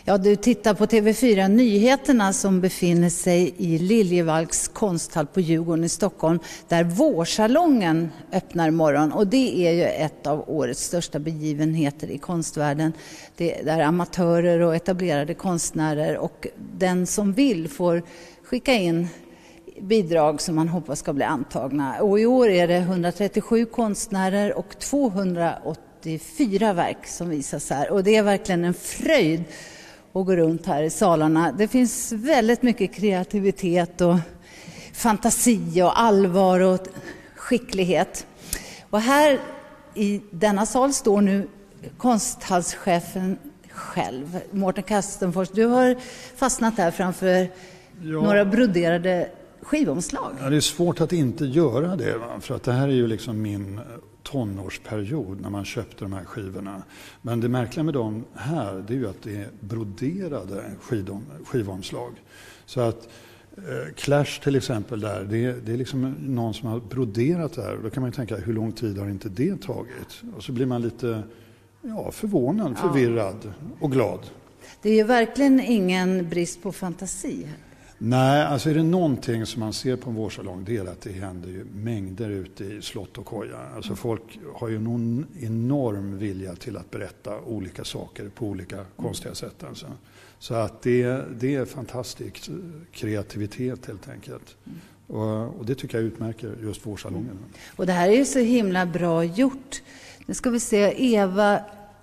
Ja, du tittar på TV4 Nyheterna som befinner sig i Liljevalchs konsthall på Djurgården i Stockholm där Vårsalongen öppnar imorgon. Och det är ju ett av årets största begivenheter i konstvärlden. Det är där amatörer och etablerade konstnärer och den som vill får skicka in bidrag som man hoppas ska bli antagna. Och i år är det 137 konstnärer och 284 verk som visas här. Och det är verkligen en fröjd att gå runt här i salarna. Det finns väldigt mycket kreativitet och fantasi och allvar och skicklighet. Och här i denna sal står nu konsthallschefen själv, Mårten Kastenfors. Du har fastnat där framför några broderade skivomslag. Ja, det är svårt att inte göra det, va? För att det här är ju liksom min tonårsperiod när man köpte de här skivorna. Men det märkliga med dem här, det är ju att det är broderade skivomslag. Så att Clash till exempel där, det är liksom någon som har broderat det här. Då kan man ju tänka, hur lång tid har inte det tagit? Och så blir man lite förvånad, förvirrad och glad. Det är ju verkligen ingen brist på fantasi. Nej, alltså är det någonting som man ser på en vårsalong, det är att det händer ju mängder ute i slott och koja. Alltså folk har ju någon enorm vilja till att berätta olika saker på olika konstiga sätt. Alltså. Så att det är fantastisk kreativitet helt enkelt. Och det tycker jag utmärker just vårsalongen. Och det här är ju så himla bra gjort. Nu ska vi se, Eva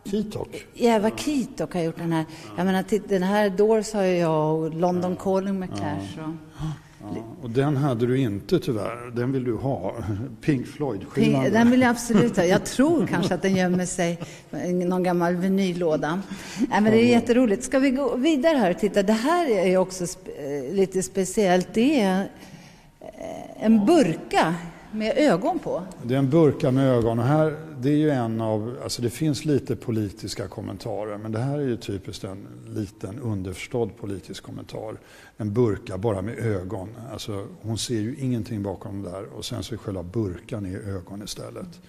Kitok har gjort den här. Jag menar, den här Doors har jag och London Calling med Clash. Och den hade du inte tyvärr. Den vill du ha. Pink Floyd. Den vill jag absolut ha. Jag tror kanske att den gömmer sig i någon gammal vinyllåda. Men det är jätteroligt. Ska vi gå vidare här och titta? Det här är också lite speciellt. Det är en burka med ögon på. Det är en burka med ögon och här, det är ju alltså det finns lite politiska kommentarer, men det här är ju typiskt en liten underförstådd politisk kommentar. En burka bara med ögon, alltså hon ser ju ingenting bakom där och sen så är själva burkan i ögon istället.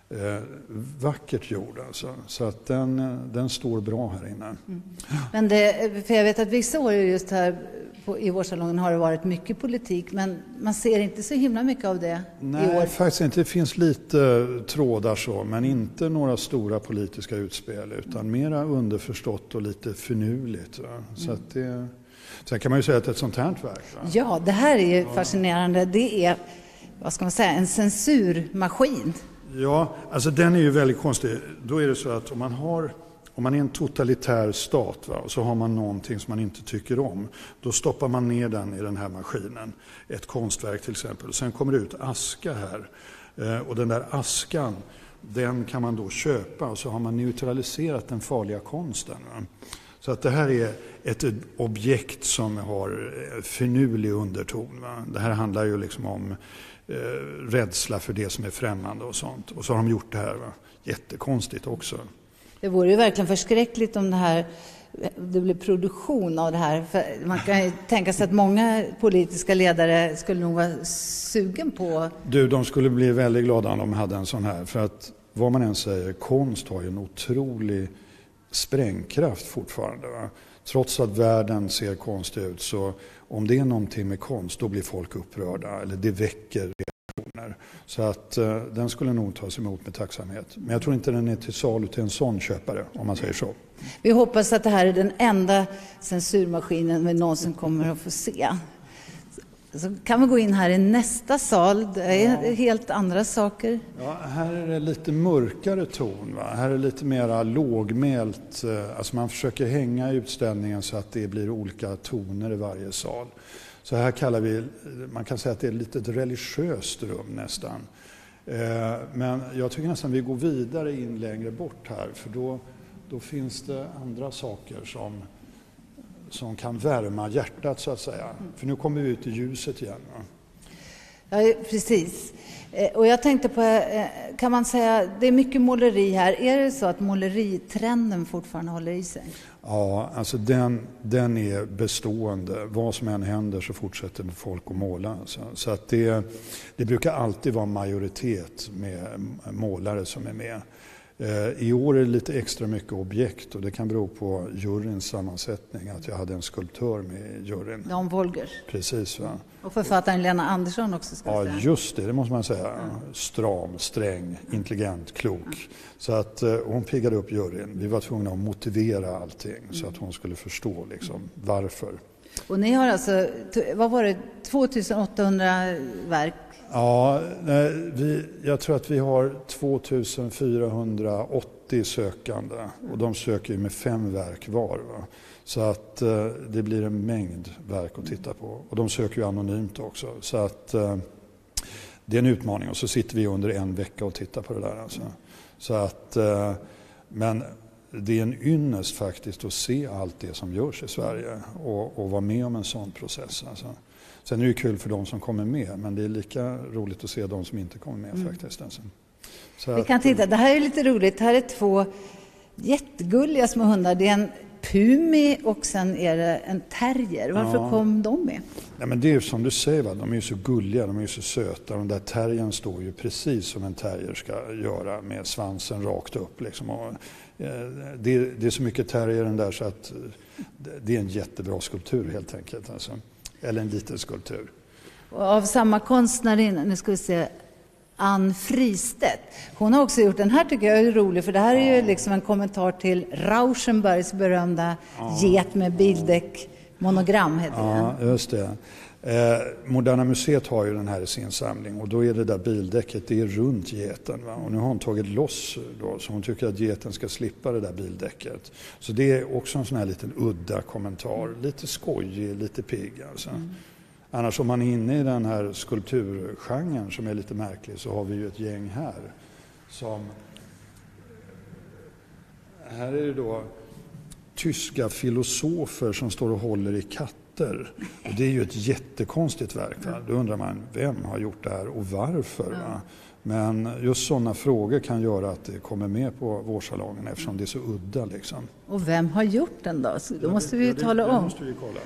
Vackert gjord alltså, så att den står bra här inne. Men för jag vet att vissa år just här i vårsalongen har det varit mycket politik, men man ser inte så himla mycket av det i år. Nej, faktiskt inte. Det finns lite trådar så, men inte några stora politiska utspel, utan mera underförstått och lite finurligt. Så att sen kan man ju säga att det är ett sånt här verk. Va? Ja, det här är ju fascinerande. Det är, vad ska man säga, en censurmaskin. Ja, alltså den är ju väldigt konstig. Då är det så att om man är en totalitär stat, va, och så har man någonting som man inte tycker om, då stoppar man ner den i den här maskinen. Ett konstverk till exempel. Sen kommer det ut aska här. Och den där askan, den kan man då köpa och så har man neutraliserat den farliga konsten. Va? Så att det här är ett objekt som har finurlig underton. Va? Det här handlar ju liksom om rädsla för det som är främmande och sånt. Och så har de gjort det här. Va? Jättekonstigt också. Det vore ju verkligen förskräckligt om det blir produktion av det här. För man kan ju tänka sig att många politiska ledare skulle nog vara sugen på... De skulle bli väldigt glada om de hade en sån här. För att vad man än säger, konst har ju en otrolig sprängkraft fortfarande. Va? Trots att världen ser konstig ut, så om det är någonting med konst, då blir folk upprörda. Eller det väcker reaktioner. Så att den skulle nog tas emot med tacksamhet. Men jag tror inte den är till salu till en sån köpare, om man säger så. Vi hoppas att det här är den enda censurmaskinen vi någonsin kommer att få se. Så kan vi gå in här i nästa sal. Det är helt andra saker. Ja, här är det lite mörkare ton. Va? Här är det lite mer lågmält. Alltså man försöker hänga utställningen så att det blir olika toner i varje sal. Så här man kan säga att det är lite ett religiöst rum nästan. Men jag tycker nästan vi går vidare in längre bort här. För då finns det andra saker som kan värma hjärtat så att säga. För nu kommer vi ut i ljuset igen. Va? Ja, precis. Och jag tänkte på, kan man säga, det är mycket måleri här. Är det så att måleritrenden fortfarande håller i sig? Ja, alltså den är bestående. Vad som än händer så fortsätter folk att måla. Så att det brukar alltid vara majoritet med målare som är med. I år är det lite extra mycket objekt och det kan bero på juryns sammansättning, att jag hade en skulptör med i juryn. Jan Wolgers. Precis, va? Och författaren Lena Andersson också, ska jag säga. Ja, just det måste man säga. Stram, sträng, intelligent, klok. Så att hon piggade upp juryn. Vi var tvungna att motivera allting så att hon skulle förstå liksom, varför. Och ni har alltså, vad var det, 2800 verk? Ja, jag tror att vi har 2480 sökande och de söker ju med 5 verk var. Va? Så att det blir en mängd verk att titta på. Och de söker ju anonymt också. Så att det är en utmaning och så sitter vi under en vecka och tittar på det där. Alltså. Så att, men det är en ynnest faktiskt att se allt det som görs i Sverige och vara med om en sån process. Alltså. Sen är det ju kul för de som kommer med, men det är lika roligt att se de som inte kommer med faktiskt. Alltså. Så vi kan titta, det här är lite roligt. Det här är 2 jättegulliga små hundar. Det är en pumi och sen är det en terrier. Varför kom de med? Ja, men det är ju som du säger, va? De är ju så gulliga, de är ju så söta. Den där terriern står ju precis som en terrier ska göra med svansen rakt upp. Liksom. Och, det är så mycket terrier den där så att det är en jättebra skulptur helt enkelt. Alltså. Eller en liten skulptur. Och av samma konstnärin, nu ska vi se, Ann Fristedt. Hon har också gjort, den här tycker jag är rolig, för det här är ju liksom en kommentar till Rauschenbergs berömda get med bildäck monogram heter den. Ja, just det. Moderna museet har ju den här i sin samling och då är det där bildäcket, det är runt geten. Va? Och nu har hon tagit loss då, så hon tycker att geten ska slippa det där bildäcket. Så det är också en sån här liten udda kommentar, lite skojig, lite pigg alltså. Annars om man är inne i den här skulpturgenren som är lite märklig så har vi ju ett gäng här som... Här är det då tyska filosofer som står och håller i katter. Och det är ju ett jättekonstigt verk. Va? Då undrar man, vem har gjort det här och varför? Va? Men just sådana frågor kan göra att det kommer med på vårsalongen eftersom det är så udda. Liksom. Och vem har gjort den då? Så då måste vi ju tala om. Måste vi kolla.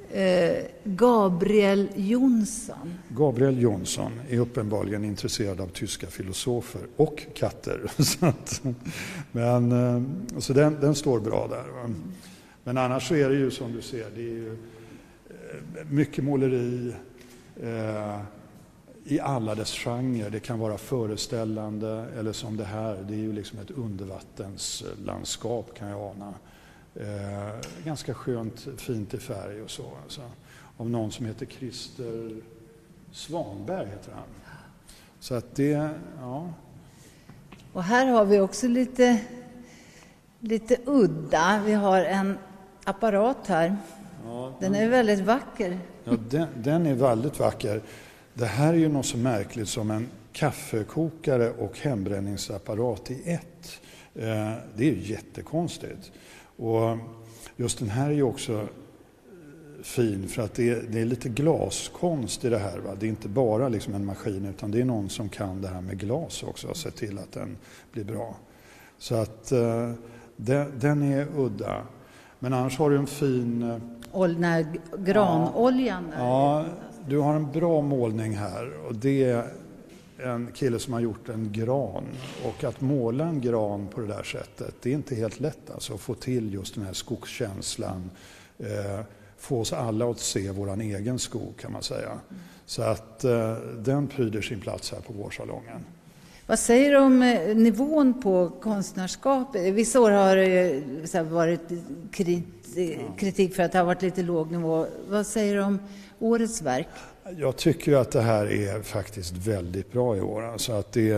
Gabriel Jonsson. Gabriel Jonsson är uppenbarligen intresserad av tyska filosofer och katter. Så den står bra där. Va? Men annars så är det ju som du ser, det är ju mycket måleri i alla dess genrer. Det kan vara föreställande eller som det här, det är ju liksom ett undervattenslandskap kan jag ana. Ganska skönt, fint i färg och så. Alltså. Av någon som heter Christer Svanberg heter han. Så att det, ja. Och här har vi också lite udda. Vi har en apparat här. Ja, den är väldigt vacker. Ja, den är väldigt vacker. Det här är ju något så märkligt som en kaffekokare och hembränningsapparat i ett. Det är ju jättekonstigt. Och just den här är ju också fin för att det är lite glaskonst i det här. Va? Det är inte bara liksom en maskin utan det är någon som kan det här med glas också och se till att den blir bra. Så att den är udda. Men annars har du en fin... Granoljan. Ja, du har en bra målning här och det är en kille som har gjort en gran. Och att måla en gran på det där sättet, det är inte helt lätt alltså, att få till just den här skogskänslan. Få oss alla att se våran egen skog kan man säga. Så att den pryder sin plats här på vårsalongen. Vad säger du om nivån på konstnärskapet? Vissa år har det varit kritik för att det har varit lite låg nivå. Vad säger du om årets verk? Jag tycker att det här är faktiskt väldigt bra i år. Alltså att det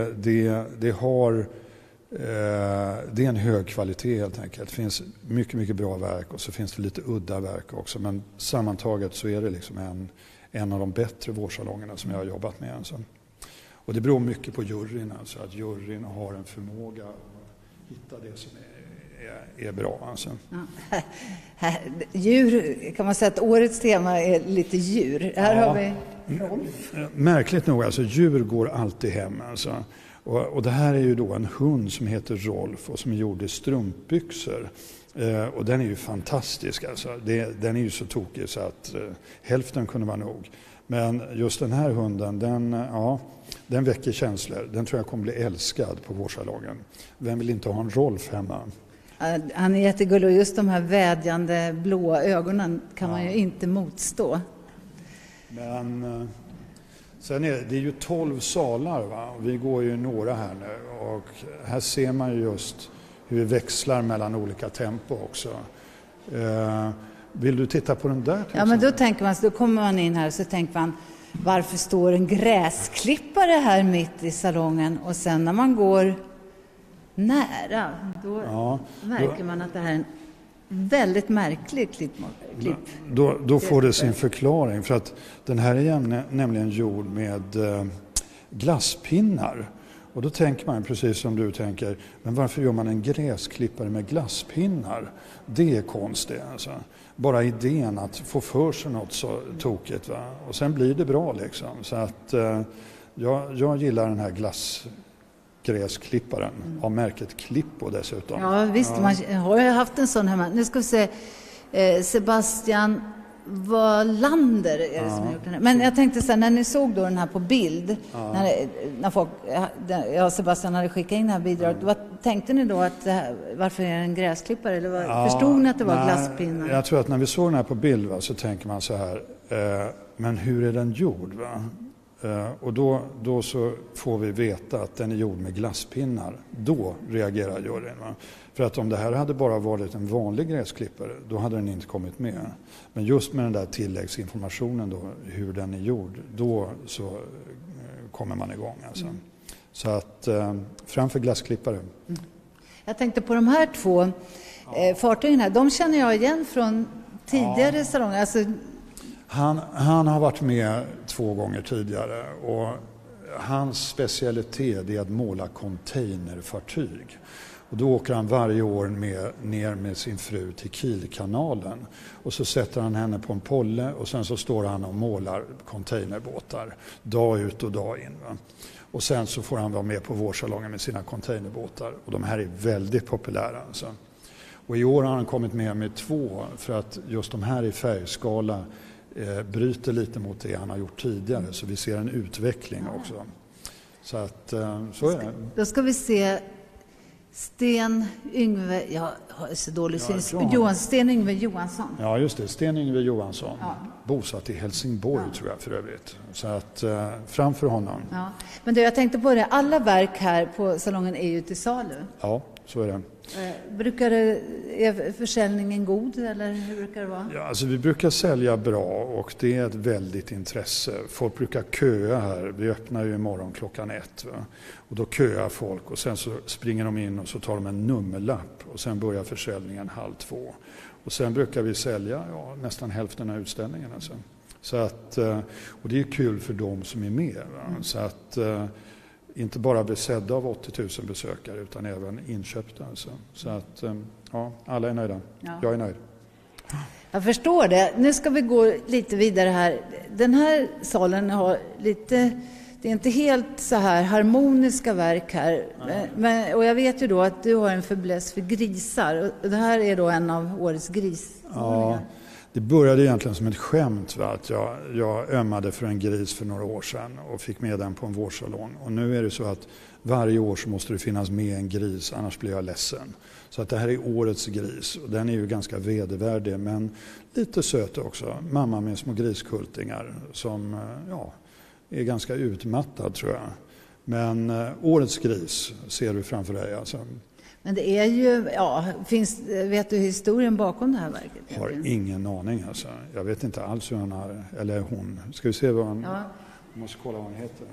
är en hög kvalitet helt enkelt. Det finns mycket, mycket bra verk och så finns det lite udda verk också. Men sammantaget så är det liksom en av de bättre vårsalongerna som jag har jobbat med. Alltså. Och det beror mycket på juryn, alltså att juryn har en förmåga att hitta det som är bra. Alltså. Ja. Djur, kan man säga att årets tema är lite djur. Här har vi Rolf. Märkligt nog, alltså djur går alltid hem. Alltså. Och det här är ju då en hund som heter Rolf och som är gjord i strumpbyxor. Och den är ju fantastisk. Alltså. Den är ju så tokig så att hälften kunde vara nog. Men just den här hunden, den väcker känslor. Den tror jag kommer bli älskad på vårsalongen. Vem vill inte ha en Rolf hemma? Han är jättegullig och just de här vädjande blåa ögonen kan man ju inte motstå. Men sen är det ju 12 salar, va? Vi går ju några här nu och här ser man ju just hur vi växlar mellan olika tempo också. Vill du titta på den där? Ja, men då kommer man in här och så tänker man, varför står en gräsklippare här mitt i salongen? Och sen när man går nära, då märker man att det här är en väldigt märklig klipp. Då får det sin förklaring, för att den här är nämligen gjord med glasspinnar. Och då tänker man precis som du tänker, men varför gör man en gräsklippare med glasspinnar? Det är konstigt alltså. Bara idén att få för sig något så tokigt, va? Och sen blir det bra liksom. Så att jag gillar den här gräsklipparen av märket Klippo dessutom. Ja visst, man har ju haft en sån hemma. Nu ska vi se, Sebastian Wallander är det som har gjort den här. Men jag tänkte så här, när ni såg då den här på bild, när folk, Sebastian hade skickat in det här bidraget, vad tänkte ni då att varför är det en gräsklippare? Eller förstod ni att det var glasspinnar? Jag tror att när vi såg den här på bild, va, så tänker man så här, men hur är den gjord, va? Och då så får vi veta att den är gjord med glasspinnar. Då reagerar juryn, va? För att om det här hade bara varit en vanlig gräsklippare, då hade den inte kommit med. Men just med den där tilläggsinformationen då, hur den är gjord, då så kommer man igång alltså. Så att framför glassklippare. Jag tänkte på de här två fartygen här, de känner jag igen från tidigare salonger. Alltså... Han har varit med 2 gånger tidigare och hans specialitet är att måla containerfartyg. Och då åker han varje år ner med sin fru till Kielkanalen. Och så sätter han henne på en polle och sen så står han och målar containerbåtar. Dag ut och dag in. Va? Och sen så får han vara med på vårsalongen med sina containerbåtar. Och de här är väldigt populära. Alltså. Och i år har han kommit med 2 för att just de här i färgskala bryter lite mot det han har gjort tidigare. Så vi ser en utveckling också. Så att så är det. Då ska vi se... Sten-Yngve Johansson. Ja, just det. Sten-Yngve Johansson. Ja. Bosatt i Helsingborg tror jag för övrigt. Så att framför honom. Ja. Men jag tänkte på det. Alla verk här på salongen är ju till salu. Ja, så är det. Är försäljningen god eller hur brukar det vara? Ja, alltså vi brukar sälja bra och det är ett väldigt intresse. Folk brukar köa här. Vi öppnar ju imorgon klockan 1. Va? Och då köar folk och sen så springer de in och så tar de en nummerlapp och sen börjar försäljningen 1:30. Och sen brukar vi sälja nästan hälften av utställningen. Alltså. Så att, och det är kul för dem som är med. Va? Så att... inte bara bli sedda av 80 000 besökare utan även inköpta. Alltså. Så att alla är nöjda. Ja. Jag är nöjd. Jag förstår det. Nu ska vi gå lite vidare här. Den här salen har lite... Det är inte helt så här harmoniska verk här. Men, och jag vet ju då att du har en fäbless för grisar. Och det här är då en av årets grismålningar. Ja. Det började egentligen som ett skämt, va? Att jag ömmade för en gris för några år sedan och fick med den på en vårsalong. Och nu är det så att varje år så måste det finnas med en gris, annars blir jag ledsen. Så att det här är årets gris och den är ju ganska vedervärdig men lite söt också. Mamma med små griskultingar som är ganska utmattad tror jag. Men årets gris ser du framför dig alltså. Men det är ju, vet du historien bakom det här verket? Jag har ingen aning alltså. Jag vet inte alls hur han har, eller hon. Ska vi se vad han, jag måste kolla vad han heter.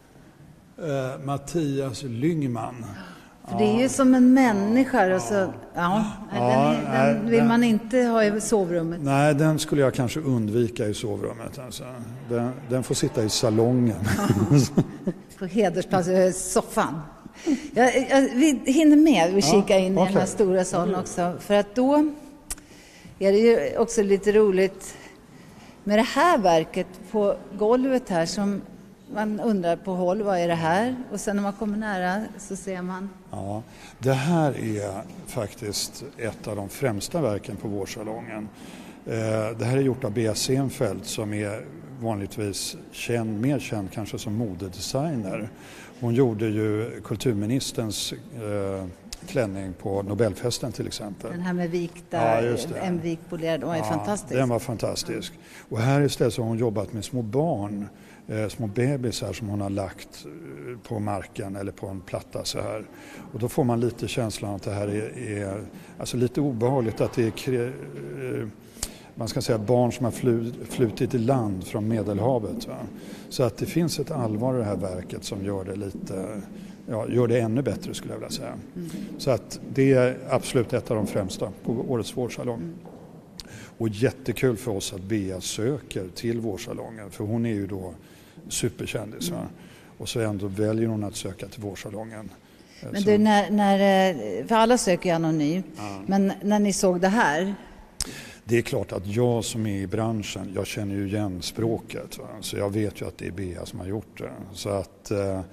Mattias Lyngman. För det är ju som en människa. Och så, den vill man inte ha i sovrummet. Nej, den skulle jag kanske undvika i sovrummet. Alltså. Den får sitta i salongen. På hedersplats i soffan. Vi hinner med att kika in i den här stora salen också. För att då är det ju också lite roligt med det här verket på golvet här som man undrar på håll, vad är det här? Och sen när man kommer nära så ser man... Ja, det här är faktiskt ett av de främsta verken på vårsalongen. Det här är gjort av B. Senfeldt som är vanligtvis mer känd kanske som modedesigner. Hon gjorde ju kulturministerns klänning på Nobelfesten till exempel. Den här med vikta, en vikpolerad, den var fantastisk. Den var fantastisk. Och här istället så har hon jobbat med små barn, små bebisar som hon har lagt på marken eller på en platta så här. Och då får man lite känslan att det här är alltså lite obehagligt att det är man ska säga barn som har flutit i land från Medelhavet. Va? Så att det finns ett allvar i det här verket som gör det lite, gör det ännu bättre skulle jag vilja säga. Så att det är absolut ett av de främsta på årets vårsalong. Och jättekul för oss att Bea söker till vårsalongen, för hon är ju då superkändis. Va? Och så ändå väljer hon att söka till vårsalongen. Men du, för alla söker ju anonymt, men när ni såg det här? Det är klart att jag som är i branschen, jag känner ju igen språket. Va? Så jag vet ju att det är Bea som har gjort det. Så att,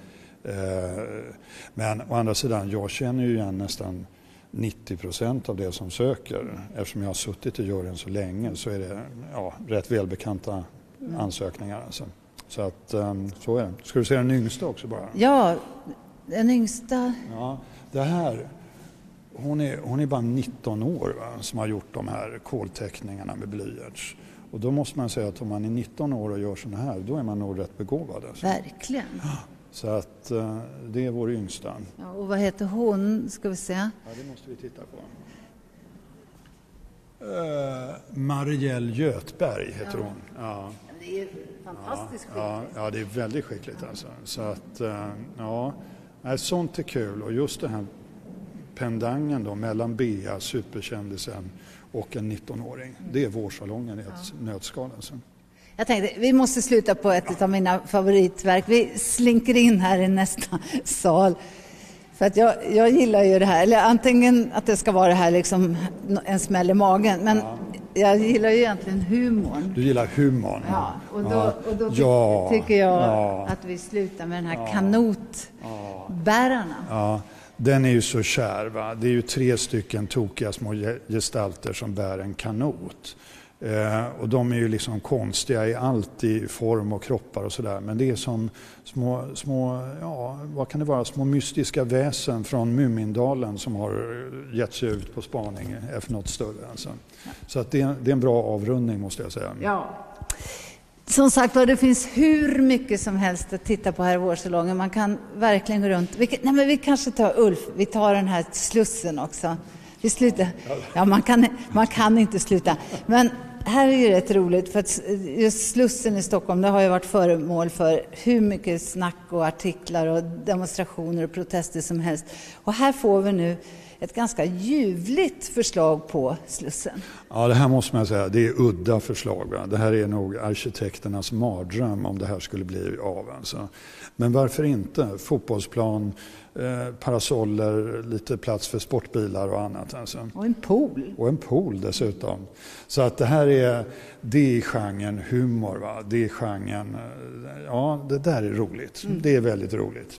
men å andra sidan, jag känner ju igen nästan 90% av det som söker. Eftersom jag har suttit i juryn så länge så är det rätt välbekanta ansökningar. Alltså. Så att så är det. Ska du se den yngsta också bara? Ja, den yngsta. Ja, det här... Hon är bara 19 år som har gjort de här kolteckningarna med blyerts. Och då måste man säga att om man är 19 år och gör såna här, då är man nog rätt begåvad. Alltså. Verkligen. Så att det är vår yngsta. Ja, och vad heter hon, ska vi se? Ja, det måste vi titta på. Marielle Göthberg heter hon. Ja. Det är fantastiskt skickligt. Ja, det är väldigt skickligt alltså. Så att, sånt är kul. Och just det här pendangen då mellan Bea, superkändisen och en 19-åring. Det är vårsalongen i ett nötskal. Alltså. Jag tänkte, vi måste sluta på ett av mina favoritverk. Vi slinker in här i nästa sal. För att jag gillar ju det här. Eller antingen att det ska vara det här liksom en smäll i magen. Men jag gillar ju egentligen humorn. Du gillar humorn? Ja, och då tycker jag att vi slutar med den här kanotbärarna. Ja. Den är ju så kär. Va? Det är ju 3 stycken tokiga små gestalter som bär en kanot. Och de är ju liksom konstiga i allt i form och kroppar och sådär. Men det är som små vad kan det vara? Små mystiska väsen från Mumindalen som har gett sig ut på spaning efter något större. Alltså. Så att det är en bra avrundning måste jag säga. Ja. Som sagt, det finns hur mycket som helst att titta på här i vårsalongen. Man kan verkligen gå runt. Vi kanske tar Ulf. Vi tar den här Slussen också. Vi slutar. Ja, man kan inte sluta. Men här är det rätt roligt för att just Slussen i Stockholm, det har ju varit föremål för hur mycket snack och artiklar och demonstrationer och protester som helst. Och här får vi nu ett ganska ljuvligt förslag på Slussen. Ja, det här måste man säga, det är udda förslag. Va? Det här är nog arkitekternas mardröm om det här skulle bli av. Alltså. Men varför inte? Fotbollsplan, parasoller, lite plats för sportbilar och annat. Alltså. Och en pool. Och en pool dessutom. Så att det här är genren humor. Va? Det är genren, det där är roligt. Det är väldigt roligt.